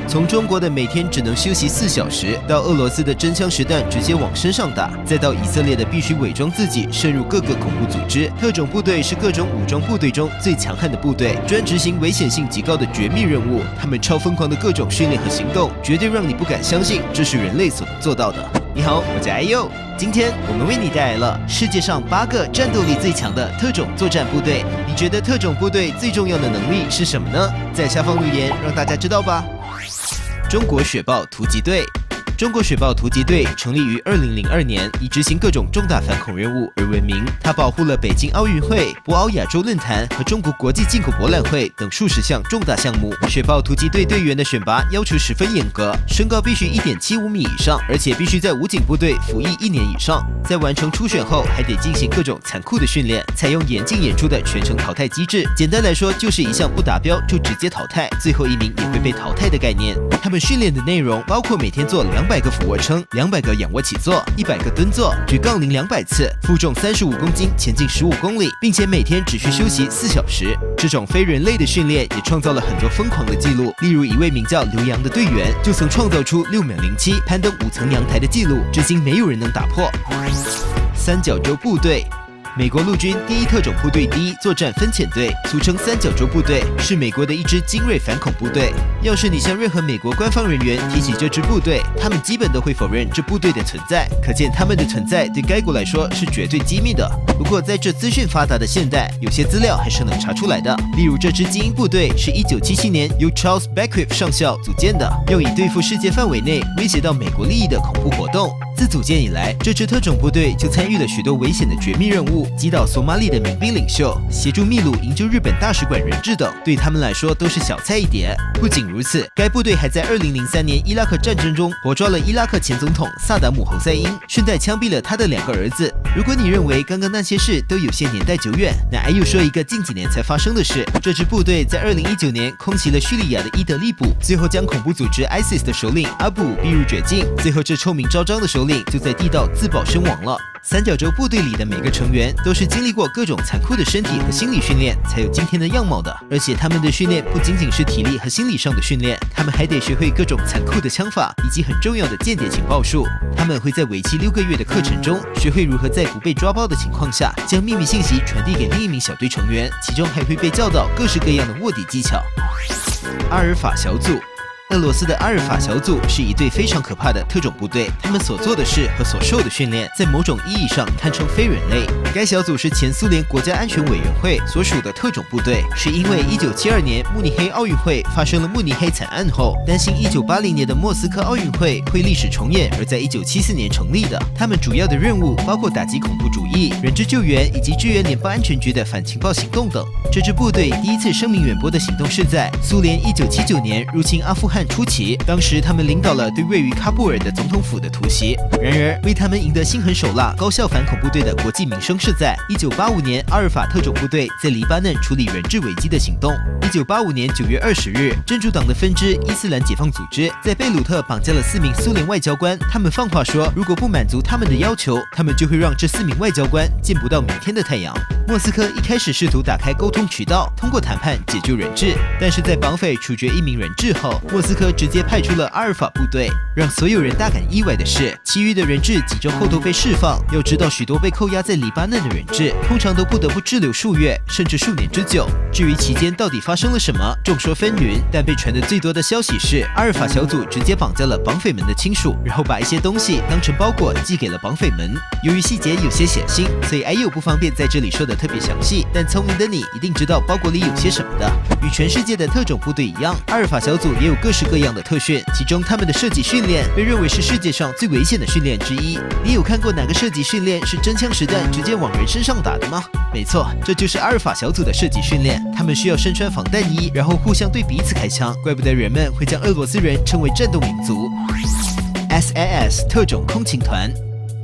从中国的每天只能休息4小时，到俄罗斯的真枪实弹直接往身上打，再到以色列的必须伪装自己渗入各个恐怖组织。特种部队是各种武装部队中最强悍的部队，专执行危险性极高的绝密任务。他们超疯狂的各种训练和行动，绝对让你不敢相信这是人类所能做到的。你好，我叫IU，今天我们为你带来了世界上8个战斗力最强的特种作战部队。你觉得特种部队最重要的能力是什么呢？在下方留言让大家知道吧。中国雪豹突击队。中国雪豹突击队成立于2002年，以执行各种重大反恐任务而闻名。它保护了北京奥运会、博鳌亚洲论坛和中国国际进口博览会等数十项重大项目。雪豹突击队队员的选拔要求十分严格，身高必须1.75米以上，而且必须在武警部队服役1年以上。在完成初选后，还得进行各种残酷的训练，采用严进严出的全程淘汰机制。简单来说，就是一项不达标就直接淘汰，最后一名也会被淘汰的概念。他们训练的内容包括每天做200个俯卧撑、200个仰卧起坐、100个蹲坐、举杠铃200次、负重35公斤前进15公里，并且每天只需休息4小时。这种非人类的训练也创造了很多疯狂的记录，例如一位名叫刘洋的队员就曾创造出6秒07攀登5层阳台的记录，至今没有人能打破。三角洲部队。美国陆军第1特种部队第1作战分遣队，俗称三角洲部队，是美国的一支精锐反恐部队。要是你向任何美国官方人员提起这支部队，他们基本都会否认这部队的存在，可见他们的存在对该国来说是绝对机密的。不过在这资讯发达的现代，有些资料还是能查出来的。例如这支精英部队是1977年由 Charles Beckwith 上校组建的，用以对付世界范围内威胁到美国利益的恐怖活动。自组建以来，这支特种部队就参与了许多危险的绝密任务，击倒索马里的民兵领袖，协助秘鲁营救日本大使馆人质等，对他们来说都是小菜一碟。不仅如此，该部队还在2003年伊拉克战争中活抓了伊拉克前总统萨达姆侯赛因，顺带枪毙了他的2个儿子。如果你认为刚刚那些事都有些年代久远，那IU说一个近几年才发生的事。这支部队在2019年空袭了叙利亚的伊德利卜，最后将恐怖组织 ISIS 的首领阿布逼入绝境，最后这臭名昭彰的首领就在地道自保身亡了。三角洲部队里的每个成员都是经历过各种残酷的身体和心理训练，才有今天的样貌的。而且他们的训练不仅仅是体力和心理上的训练，他们还得学会各种残酷的枪法以及很重要的间谍情报术。他们会在为期6个月的课程中，学会如何在不被抓包的情况下，将秘密信息传递给另一名小队成员，其中还会被教导各式各样的卧底技巧。阿尔法小组。俄罗斯的阿尔法小组是一队非常可怕的特种部队，他们所做的事和所受的训练，在某种意义上堪称非人类。该小组是前苏联国家安全委员会所属的特种部队，是因为1972年慕尼黑奥运会发生了慕尼黑惨案后，担心1980年的莫斯科奥运会会历史重演，而在1974年成立的。他们主要的任务包括打击恐怖主义、人质救援以及支援联邦安全局的反情报行动等。这支部队第一次声名远播的行动是在苏联1979年入侵阿富汗初期，当时他们领导了对位于喀布尔的总统府的突袭。然而，为他们赢得心狠手辣、高效反恐部队的国际名声是在1985年阿尔法特种部队在黎巴嫩处理人质危机的行动。1985年9月20日，真主党的分支伊斯兰解放组织在贝鲁特绑架了4名苏联外交官，他们放话说，如果不满足他们的要求，他们就会让这4名外交官见不到明天的太阳。莫斯科一开始试图打开沟通渠道，通过谈判解救人质，但是在绑匪处决1名人质后，莫斯科直接派出了阿尔法部队。让所有人大感意外的是，其余的人质几周后都被释放。要知道，许多被扣押在黎巴嫩的人质，通常都不得不滞留数月甚至数年之久。至于期间到底发生了什么，众说纷纭。但被传得最多的消息是，阿尔法小组直接绑架了绑匪们的亲属，然后把一些东西当成包裹寄给了绑匪们。由于细节有些血腥，所以IU不方便在这里说的特别详细。但聪明的你一定知道包裹里有些什么的。与全世界的特种部队一样，阿尔法小组也有各式各样的特训，其中他们的射击训练被认为是世界上最危险的训练之一。你有看过哪个射击训练是真枪实弹直接往人身上打的吗？没错，这就是阿尔法小组的射击训练。他们需要身穿防弹衣，然后互相对彼此开枪，怪不得人们会将俄罗斯人称为战斗民族。SAS 特种空勤团。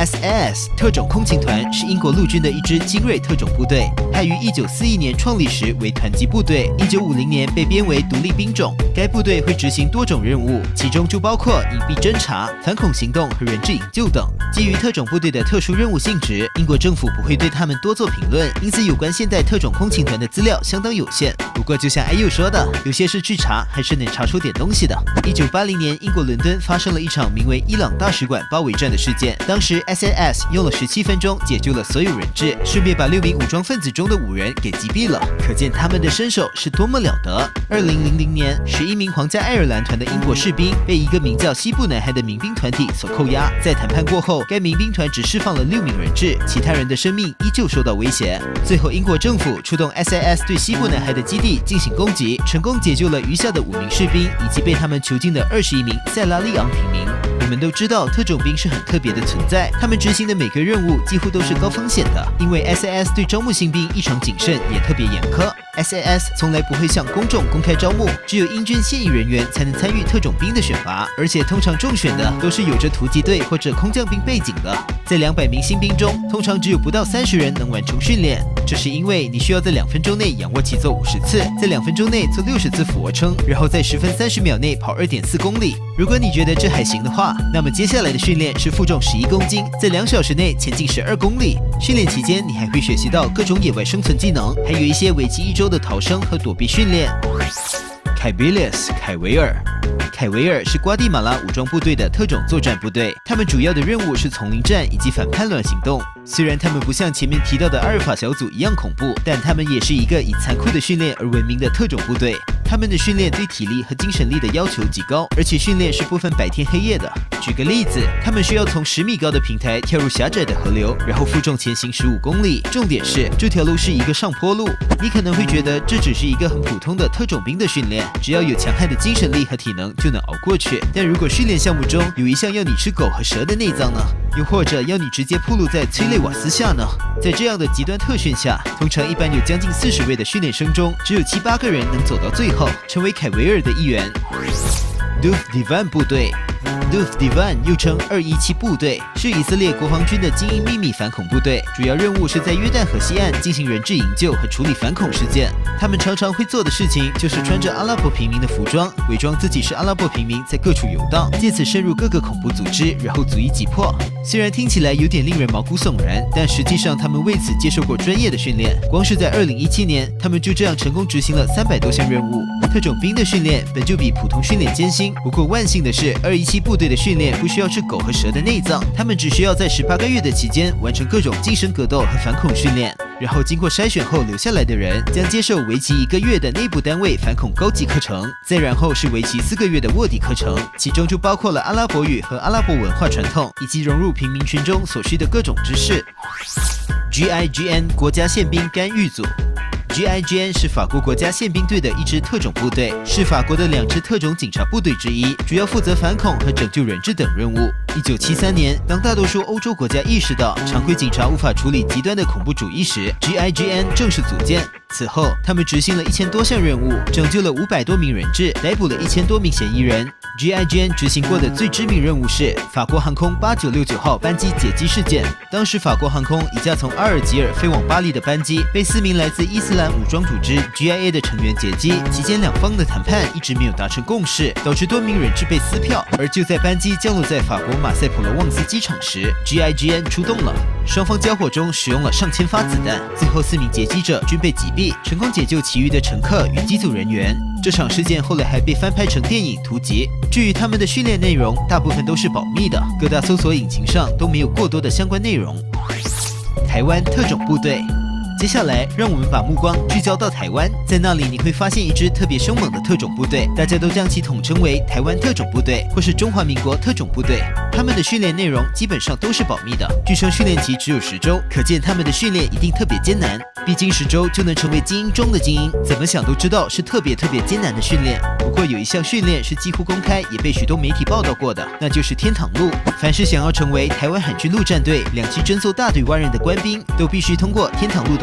SAS 特种空勤团是英国陆军的一支精锐特种部队，它于1941年创立时为团级部队，1950年被编为独立兵种。该部队会执行多种任务，其中就包括隐蔽侦察、反恐行动和人质营救等。基于特种部队的特殊任务性质，英国政府不会对他们多做评论，因此有关现代特种空勤团的资料相当有限。不过就像IU说的，有些是据查还是能查出点东西的。1980年，英国伦敦发生了一场名为伊朗大使馆包围战的事件，当时 SAS 用了17分钟解救了所有人质，顺便把6名武装分子中的5人给击毙了，可见他们的身手是多么了得。2000年，11名皇家爱尔兰团的英国士兵被一个名叫西部男孩的民兵团体所扣押，在谈判过后，该民兵团只释放了6名人质，其他人的生命依旧受到威胁。最后，英国政府出动 SAS 对西部男孩的基地进行攻击，成功解救了余下的5名士兵以及被他们囚禁的21名塞拉利昂平民。我们都知道，特种兵是很特别的存在，他们执行的每个任务几乎都是高风险的，因为 SAS 对招募新兵异常谨慎，也特别严苛。SAS 从来不会向公众公开招募，只有英军现役人员才能参与特种兵的选拔，而且通常中选的都是有着突击队或者空降兵背景的。在200名新兵中，通常只有不到30人能完成训练，这是因为你需要在2分钟内仰卧起坐50次，在2分钟内做60次俯卧撑，然后在10分30秒内跑2.4公里。如果你觉得这还行的话，那么接下来的训练是负重11公斤，在2小时内前进12公里。训练期间，你还会学习到各种野外生存技能，还有一些为期1周的逃生和躲避训练。凯维尔是瓜地马拉武装部队的特种作战部队，他们主要的任务是丛林战以及反叛乱行动。虽然他们不像前面提到的阿尔法小组一样恐怖，但他们也是一个以残酷的训练而闻名的特种部队。他们的训练对体力和精神力的要求极高，而且训练是不分白天黑夜的。举个例子，他们需要从10米高的平台跳入狭窄的河流，然后负重前行15公里。重点是这条路是一个上坡路。你可能会觉得这只是一个很普通的特种兵的训练，只要有强悍的精神力和体能就能熬过去。但如果训练项目中有一项要你吃狗和蛇的内脏呢？又或者要你直接暴露在催泪瓦斯下呢？在这样的极端特训下，通常一般有将近40位的训练生中，只有7、8个人能走到最后，成为凯维尔的一员。Duf Divan 部队Duf Divan 又称217部队，是以色列国防军的精英秘密反恐部队，主要任务是在约旦河西岸进行人质营救和处理反恐事件。他们常常会做的事情就是穿着阿拉伯平民的服装，伪装自己是阿拉伯平民，在各处游荡，借此深入各个恐怖组织，然后足以击破。虽然听起来有点令人毛骨悚然，但实际上他们为此接受过专业的训练。光是在2017年，他们就这样成功执行了300多项任务。特种兵的训练本就比普通训练艰辛，不过万幸的是，217部队的训练不需要吃狗和蛇的内脏，他们只需要在18个月的期间完成各种精神格斗和反恐训练。然后经过筛选后留下来的人将接受为期1个月的内部单位反恐高级课程，再然后是为期4个月的卧底课程，其中就包括了阿拉伯语和阿拉伯文化传统，以及融入平民群中所需的各种知识。GIGN 国家宪兵干预组。GIGN 是法国国家宪兵队的一支特种部队，是法国的2支特种警察部队之一，主要负责反恐和拯救人质等任务。1973年，当大多数欧洲国家意识到常规警察无法处理极端的恐怖主义时 ，GIGN 正式组建。此后，他们执行了1000多项任务，拯救了500多名人质，逮捕了1000多名嫌疑人。GIGN 执行过的最知名任务是法国航空8969号班机劫机事件。当时，法国航空一架从阿尔及尔飞往巴黎的班机被4名来自伊斯兰武装组织 GIA 的成员劫机，期间2方的谈判一直没有达成共识，导致多名人质被撕票。而就在班机降落在法国马赛普罗旺斯机场时 ，GIGN 出动了，双方交火中使用了上千发子弹，最后4名劫机者均被击毙，成功解救其余的乘客与机组人员。这场事件后来还被翻拍成电影《突击》。至于他们的训练内容，大部分都是保密的，各大搜索引擎上都没有过多的相关内容。台湾特种部队。接下来，让我们把目光聚焦到台湾，在那里你会发现一支特别凶猛的特种部队，大家都将其统称为台湾特种部队或是中华民国特种部队。他们的训练内容基本上都是保密的，据称训练期只有10周，可见他们的训练一定特别艰难。毕竟10周就能成为精英中的精英，怎么想都知道是特别艰难的训练。不过有一项训练是几乎公开，也被许多媒体报道过的，那就是天堂路。凡是想要成为台湾海军陆战队2栖侦搜大队蛙人的官兵，都必须通过天堂路的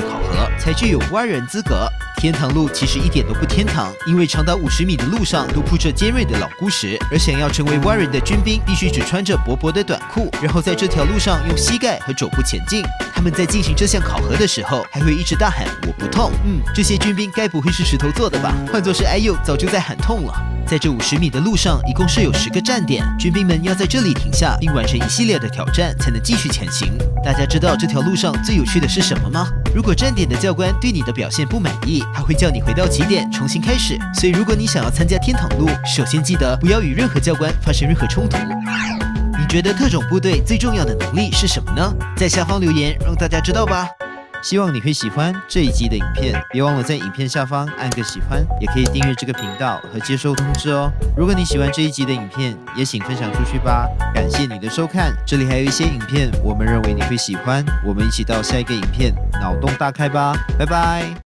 考核，才具有蛙人资格。天堂路其实一点都不天堂，因为长达50米的路上都铺着尖锐的老孤石，而想要成为蛙人的军兵，必须只穿着薄薄的短裤，然后在这条路上用膝盖和肘部前进。他们在进行这项考核的时候，还会一直大喊“我不痛”。这些军兵该不会是石头做的吧？换作是艾佑，早就在喊痛了。在这50米的路上，一共设有10个站点，军兵们要在这里停下，并完成一系列的挑战，才能继续前行。大家知道这条路上最有趣的是什么吗？如果站点的教官对你的表现不满意，他会叫你回到起点重新开始。所以，如果你想要参加天堂路，首先记得不要与任何教官发生任何冲突。你觉得特种部队最重要的能力是什么呢？在下方留言让大家知道吧。希望你会喜欢这一集的影片，别忘了在影片下方按个喜欢，也可以订阅这个频道和接收通知哦。如果你喜欢这一集的影片，也请分享出去吧。感谢你的收看，这里还有一些影片，我们认为你会喜欢，我们一起到下一个影片脑洞大开吧，拜拜。